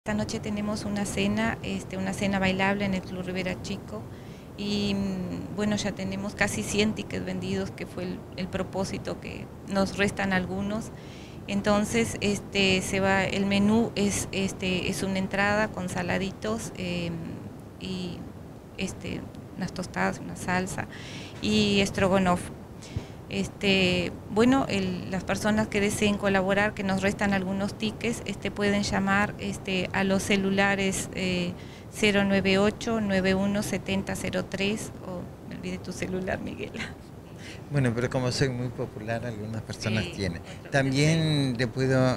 Esta noche tenemos una cena bailable en el Club Rivera Chico y bueno, ya tenemos casi 100 tickets vendidos, que fue el propósito, que nos restan algunos. Entonces el menú es una entrada con saladitos y unas tostadas, una salsa y estrogonoff. Las personas que deseen colaborar, que nos restan algunos tickets, pueden llamar a los celulares 098-917003, o me olvidé tu celular, Miguel. Bueno, pero como soy muy popular, algunas personas Sí, tienen. otro que También le puedo,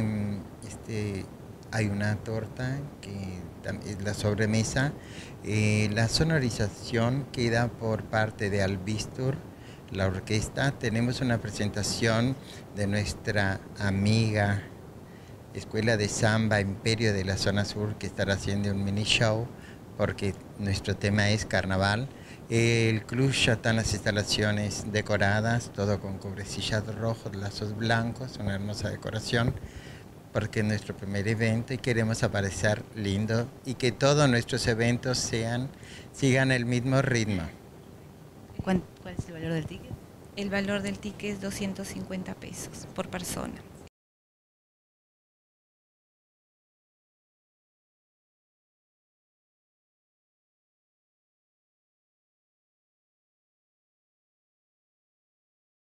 hay una torta que es la sobremesa. La sonorización queda por parte de Albistur, la orquesta. Tenemos una presentación de nuestra amiga Escuela de Samba Imperio de la Zona Sur, que estará haciendo un mini show porque nuestro tema es carnaval. El club ya están las instalaciones decoradas, todo con cubrecillas rojos, lazos blancos, una hermosa decoración, porque es nuestro primer evento y queremos aparecer lindo y que todos nuestros eventos sigan el mismo ritmo. ¿Cuál es el valor del ticket? El valor del ticket es 250 pesos por persona.